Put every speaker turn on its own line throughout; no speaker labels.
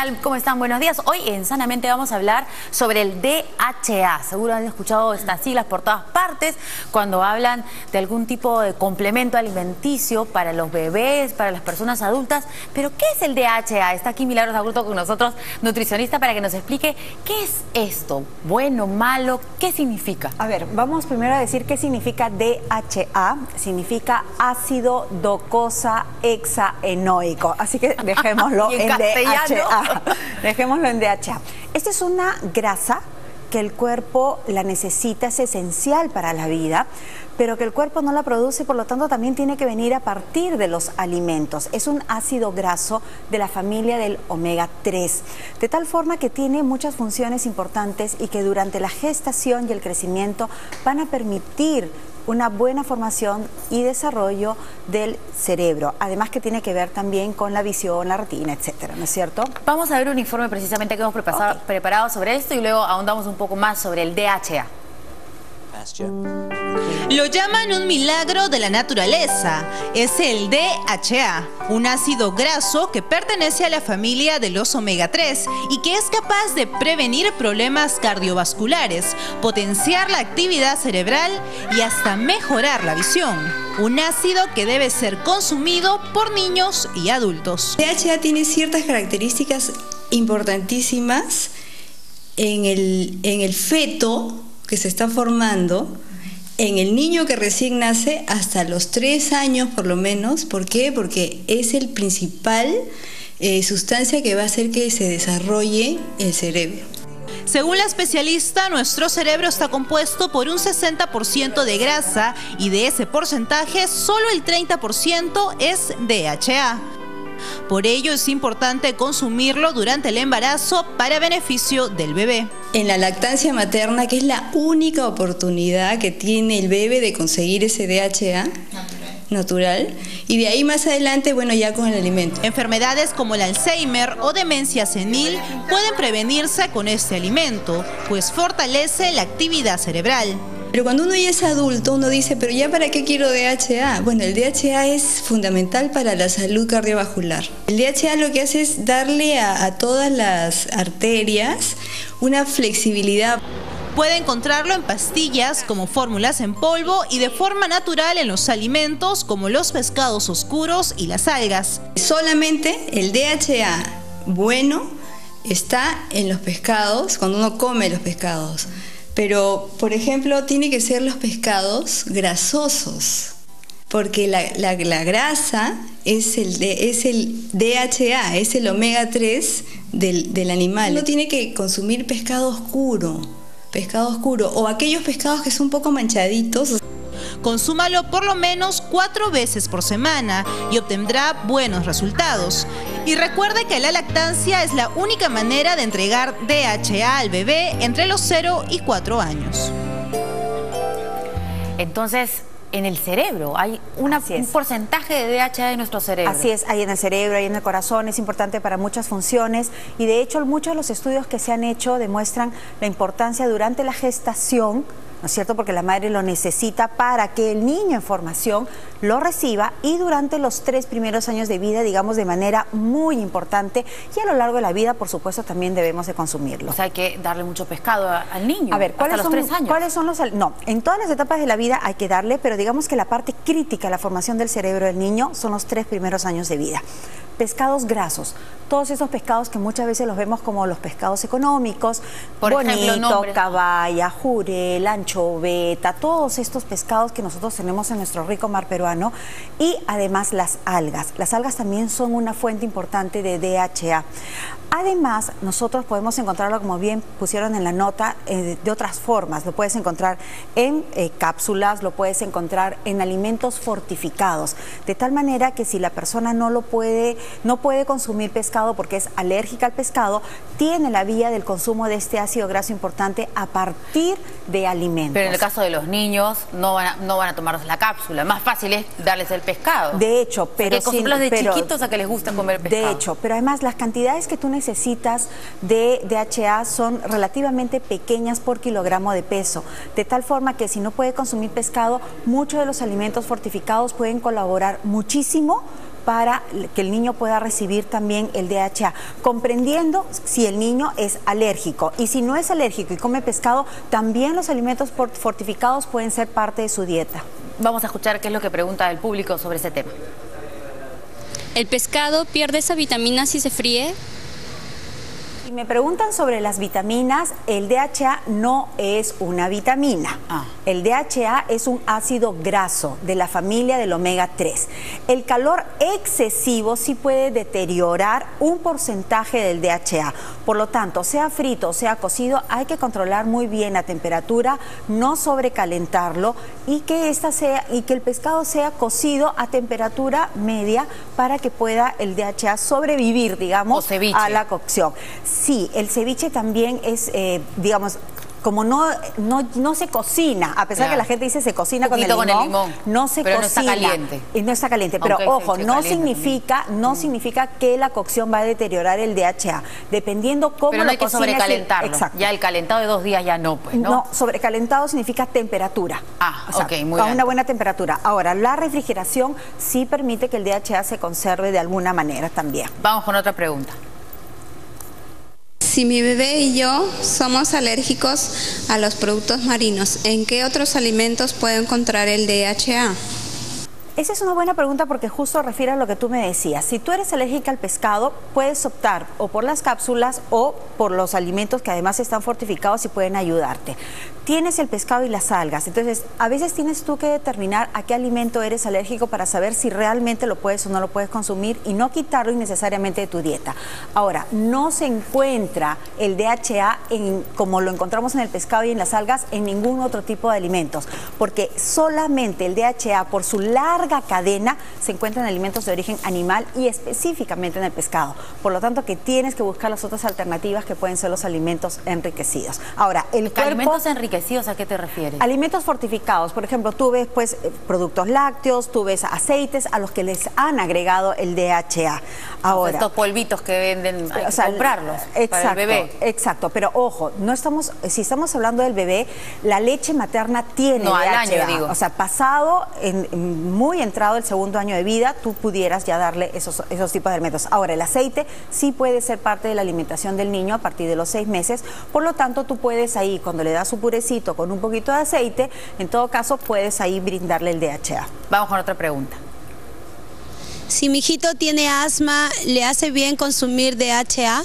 tal? ¿Cómo están? Buenos días. Hoy en Sanamente vamos a hablar sobre el DHA. Seguro han escuchado estas siglas por todas partes cuando hablan de algún tipo de complemento alimenticio para los bebés, para las personas adultas. Pero ¿qué es el DHA? Está aquí Milagros Agurto con nosotros, nutricionista, para que nos explique qué es esto. Bueno, malo, ¿qué significa?
A ver, vamos primero a decir qué significa DHA. Significa ácido docosa hexaenoico. Así que dejémoslo en DHA. Dejémoslo en DHA. Esta es una grasa que el cuerpo la necesita, es esencial para la vida, pero que el cuerpo no la produce, por lo tanto también tiene que venir a partir de los alimentos. Es un ácido graso de la familia del omega 3, de tal forma que tiene muchas funciones importantes y que durante la gestación y el crecimiento van a permitir una buena formación y desarrollo del cerebro, además que tiene que ver también con la visión, la retina, etcétera, ¿no es cierto?
Vamos a ver un informe precisamente que hemos preparado sobre esto y luego ahondamos un poco más sobre el DHA.
Lo llaman un milagro de la naturaleza. Es el DHA, un ácido graso que pertenece a la familia de los omega 3 y que es capaz de prevenir problemas cardiovasculares, potenciar la actividad cerebral y hasta mejorar la visión. Un ácido que debe ser consumido por niños y adultos.
El DHA tiene ciertas características importantísimas en el feto que se está formando, en el niño que recién nace hasta los 3 años por lo menos. ¿Por qué? Porque es el principal sustancia que va a hacer que se desarrolle el cerebro.
Según la especialista, nuestro cerebro está compuesto por un 60% de grasa y de ese porcentaje solo el 30% es DHA. Por ello es importante consumirlo durante el embarazo para beneficio del bebé.
En la lactancia materna, que es la única oportunidad que tiene el bebé de conseguir ese DHA natural, y de ahí más adelante, bueno, ya con el alimento.
Enfermedades como el Alzheimer o demencia senil pueden prevenirse con este alimento, pues fortalece la actividad cerebral.
Pero cuando uno ya es adulto, uno dice, ¿pero ya para qué quiero DHA? Bueno, el DHA es fundamental para la salud cardiovascular. El DHA lo que hace es darle a todas las arterias una flexibilidad.
Puede encontrarlo en pastillas, como fórmulas en polvo y de forma natural en los alimentos como los pescados oscuros y las algas.
Solamente el DHA bueno está en los pescados, cuando uno come los pescados. Pero, por ejemplo, tiene que ser los pescados grasosos, porque la grasa es el DHA, es el omega 3 del animal. Uno tiene que consumir pescado oscuro, o aquellos pescados que son un poco manchaditos.
Consúmalo por lo menos 4 veces por semana y obtendrá buenos resultados. Y recuerde que la lactancia es la única manera de entregar DHA al bebé entre los 0 y 4 años.
Entonces, en el cerebro hay un porcentaje de DHA en nuestro cerebro.
Así es, hay en el cerebro, hay en el corazón, es importante para muchas funciones y de hecho muchos de los estudios que se han hecho demuestran la importancia durante la gestación, ¿no es cierto? Porque la madre lo necesita para que el niño en formación lo reciba y durante los 3 primeros años de vida, digamos, de manera muy importante, y a lo largo de la vida, por supuesto, también debemos de consumirlo.
O sea, hay que darle mucho pescado al niño.
A ver,
hasta los 3 años.
¿Cuáles son los? No, en todas las etapas de la vida hay que darle, pero digamos que la parte crítica, la formación del cerebro del niño, son los 3 primeros años de vida. Pescados grasos, todos esos pescados que muchas veces los vemos como los pescados económicos,
por ejemplo,
caballa, jurel, anchoveta, todos estos pescados que nosotros tenemos en nuestro rico mar peruano, y además las algas. Las algas también son una fuente importante de DHA. Además, nosotros podemos encontrarlo, como bien pusieron en la nota, de otras formas. Lo puedes encontrar en cápsulas, lo puedes encontrar en alimentos fortificados, de tal manera que si la persona no puede consumir pescado porque es alérgica al pescado, tiene la vía del consumo de este ácido graso importante a partir de alimentos.
Pero en el caso de los niños no van a tomarse la cápsula, más fácil es darles el pescado.
De hecho, pero
consumirlos de chiquitos a que les gusta comer pescado.
De hecho, pero además las cantidades que tú necesitas de DHA son relativamente pequeñas por kilogramo de peso, de tal forma que si no puede consumir pescado, muchos de los alimentos fortificados pueden colaborar muchísimo para que el niño pueda recibir también el DHA, comprendiendo si el niño es alérgico. Y si no es alérgico y come pescado, también los alimentos fortificados pueden ser parte de su dieta.
Vamos a escuchar qué es lo que pregunta el público sobre ese tema.
¿El pescado pierde esa vitamina si se fríe?
Si me preguntan sobre las vitaminas, el DHA no es una vitamina. El DHA es un ácido graso de la familia del omega 3. El calor excesivo sí puede deteriorar un porcentaje del DHA. Por lo tanto, sea frito o sea cocido, hay que controlar muy bien la temperatura, no sobrecalentarlo y que el pescado sea cocido a temperatura media para que pueda el DHA sobrevivir, digamos, a la cocción. Sí, el ceviche también es, digamos, como no se cocina, a pesar que la gente dice se cocina con el limón, no se cocina. No está caliente. No está caliente, pero ojo, no significa que la cocción va a deteriorar el DHA, dependiendo cómo
pero no hay que sobrecalentarlo.
Exacto.
Ya el calentado de 2 días ya no, pues, ¿no?
No, sobrecalentado significa temperatura.
O sea, muy
a
bien.
una buena temperatura. Ahora, la refrigeración sí permite que el DHA se conserve de alguna manera también.
Vamos con otra pregunta.
Si mi bebé y yo somos alérgicos a los productos marinos, ¿en qué otros alimentos puedo encontrar el DHA?
Esa es una buena pregunta porque justo refiere a lo que tú me decías. Si tú eres alérgica al pescado, puedes optar o por las cápsulas o por los alimentos que además están fortificados y pueden ayudarte. Tienes el pescado y las algas, entonces a veces tienes tú que determinar a qué alimento eres alérgico para saber si realmente lo puedes o no lo puedes consumir y no quitarlo innecesariamente de tu dieta. Ahora, no se encuentra el DHA como lo encontramos en el pescado y en las algas en ningún otro tipo de alimentos, porque solamente el DHA por su larga cadena se encuentra en alimentos de origen animal y específicamente en el pescado. Por lo tanto, que tienes que buscar las otras alternativas que pueden ser los alimentos enriquecidos. Ahora, el cuerpo...
¿Alimentos enriquecidos a qué te refieres?
Alimentos fortificados, por ejemplo, tú ves pues productos lácteos, tú ves aceites a los que les han agregado el DHA. Ahora,
estos polvitos que venden, hay que comprarlos para el bebé.
Exacto, pero ojo, si estamos hablando del bebé, la leche materna tiene DHA.
Al año, digo.
O sea, pasado, muy entrado el segundo año de vida, tú pudieras ya darle esos tipos de alimentos. Ahora, el aceite sí puede ser parte de la alimentación del niño a partir de los 6 meses, por lo tanto, tú puedes ahí, cuando le das su purecito con un poquito de aceite, en todo caso, puedes ahí brindarle el DHA.
Vamos con otra pregunta.
Si mi hijito tiene asma, ¿le hace bien consumir DHA?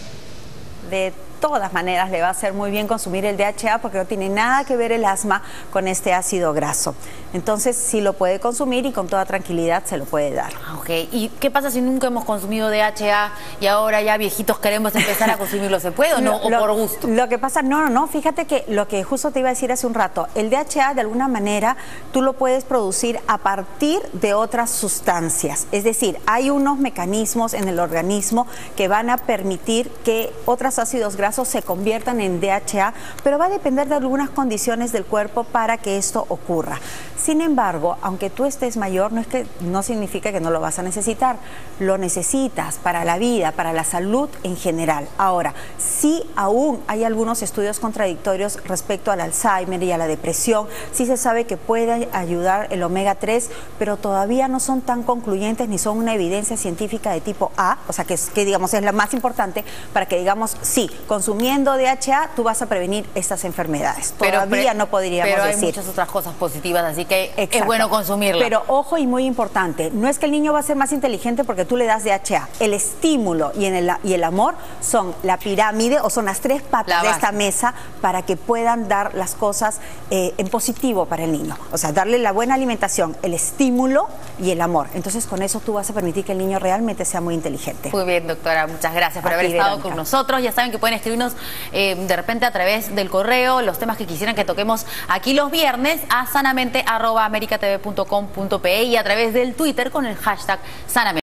De todas maneras le va a hacer muy bien consumir el DHA porque no tiene nada que ver el asma con este ácido graso. Entonces sí lo puede consumir y con toda tranquilidad se lo puede dar.
Ok, ¿y qué pasa si nunca hemos consumido DHA y ahora ya viejitos queremos empezar a consumirlo? ¿Se puede o no? ¿O por gusto?
Lo que pasa, no, fíjate que lo que justo te iba a decir hace un rato, el DHA de alguna manera tú lo puedes producir a partir de otras sustancias. Es decir, hay unos mecanismos en el organismo que van a permitir que otros ácidos grasos se conviertan en DHA, pero va a depender de algunas condiciones del cuerpo para que esto ocurra. Sin embargo, aunque tú estés mayor, no significa que no lo vas a necesitar. Lo necesitas para la vida, para la salud en general. Ahora, sí aún hay algunos estudios contradictorios respecto al Alzheimer y a la depresión. Sí se sabe que puede ayudar el omega 3, pero todavía no son tan concluyentes ni son una evidencia científica de tipo A, o sea, que digamos es la más importante para que digamos, sí, consumiendo DHA tú vas a prevenir estas enfermedades. Todavía no podríamos decir.
Pero hay muchas otras cosas positivas, así que
exacto,
es bueno consumirla.
Pero ojo y muy importante, no es que el niño va a ser más inteligente porque tú le das DHA. El estímulo y el amor son la pirámide o son las 3 patas de esta mesa para que puedan dar las cosas en positivo para el niño. O sea, darle la buena alimentación, el estímulo y el amor. Entonces con eso tú vas a permitir que el niño realmente sea muy inteligente.
Muy bien, doctora, muchas gracias por haber estado con nosotros. Ya saben que pueden escribirnos de repente a través del correo los temas que quisieran que toquemos aquí los viernes a sanamente@americatv.com.pe y a través del Twitter con el hashtag Sanamente.